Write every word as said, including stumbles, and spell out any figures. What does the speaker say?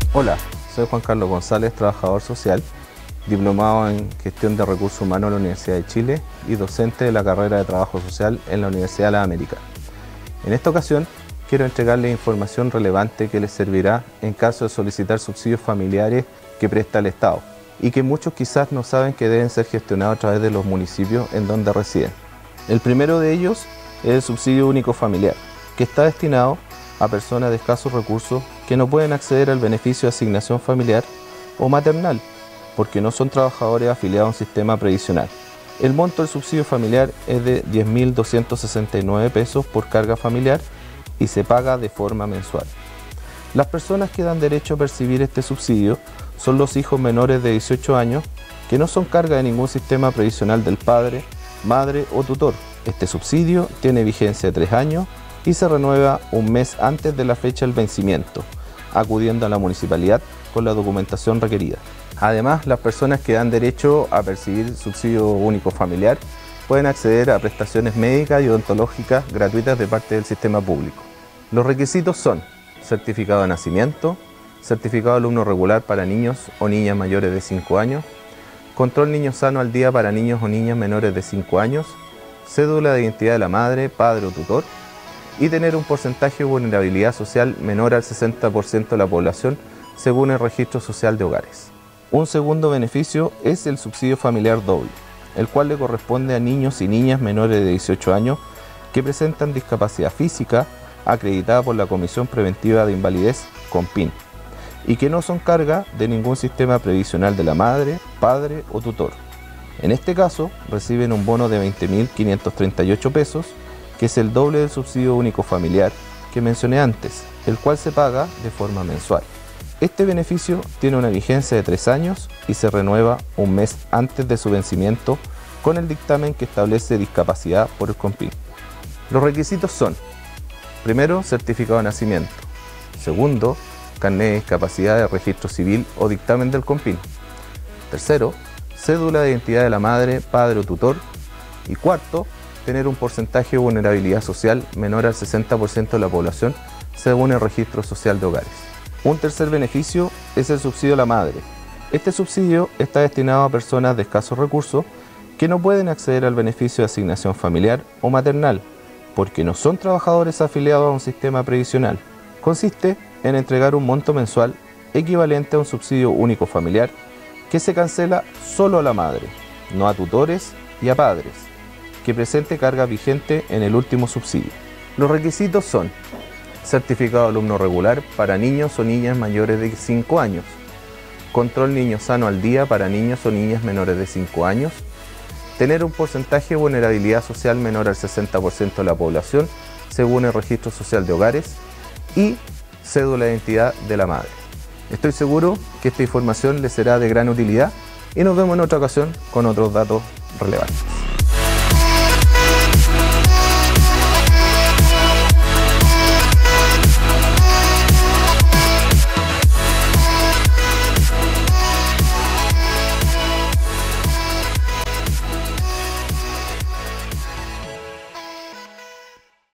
Hola, soy Juan Carlos González, trabajador social, diplomado en Gestión de Recursos Humanos en la Universidad de Chile y docente de la carrera de Trabajo Social en la Universidad de las Américas. En esta ocasión quiero entregarles información relevante que les servirá en caso de solicitar subsidios familiares que presta el Estado y que muchos quizás no saben que deben ser gestionados a través de los municipios en donde residen. El primero de ellos es el subsidio único familiar, que está destinado a personas de escasos recursos que no pueden acceder al beneficio de asignación familiar o maternal porque no son trabajadores afiliados a un sistema previsional. El monto del subsidio familiar es de diez mil doscientos sesenta y nueve pesos por carga familiar y se paga de forma mensual. Las personas que dan derecho a percibir este subsidio son los hijos menores de dieciocho años que no son carga de ningún sistema previsional del padre, madre o tutor. Este subsidio tiene vigencia de tres años y se renueva un mes antes de la fecha del vencimiento, acudiendo a la municipalidad con la documentación requerida. Además, las personas que dan derecho a percibir subsidio único familiar pueden acceder a prestaciones médicas y odontológicas gratuitas de parte del sistema público. Los requisitos son certificado de nacimiento, certificado de alumno regular para niños o niñas mayores de cinco años, control niño sano al día para niños o niñas menores de cinco años, cédula de identidad de la madre, padre o tutor, y tener un porcentaje de vulnerabilidad social menor al sesenta por ciento de la población según el registro social de hogares. Un segundo beneficio es el subsidio familiar doble, el cual le corresponde a niños y niñas menores de dieciocho años que presentan discapacidad física acreditada por la Comisión Preventiva de Invalidez, COMPIN, y que no son carga de ningún sistema previsional de la madre, padre o tutor. En este caso, reciben un bono de veinte mil quinientos treinta y ocho pesos, que es el doble del subsidio único familiar que mencioné antes, el cual se paga de forma mensual. Este beneficio tiene una vigencia de tres años y se renueva un mes antes de su vencimiento con el dictamen que establece discapacidad por el COMPIN. Los requisitos son: primero, certificado de nacimiento; segundo, carnet de discapacidad de registro civil o dictamen del COMPIN; tercero, cédula de identidad de la madre, padre o tutor; y cuarto, tener un porcentaje de vulnerabilidad social menor al sesenta por ciento de la población según el registro social de hogares. Un tercer beneficio es el subsidio a la madre. Este subsidio está destinado a personas de escasos recursos que no pueden acceder al beneficio de asignación familiar o maternal porque no son trabajadores afiliados a un sistema previsional. Consiste en entregar un monto mensual equivalente a un subsidio único familiar que se cancela solo a la madre, no a tutores y a padres, que presente carga vigente en el último subsidio. Los requisitos son: certificado de alumno regular para niños o niñas mayores de cinco años, control niño sano al día para niños o niñas menores de cinco años, tener un porcentaje de vulnerabilidad social menor al sesenta por ciento de la población según el registro social de hogares y cédula de identidad de la madre. Estoy seguro que esta información les será de gran utilidad y nos vemos en otra ocasión con otros datos relevantes.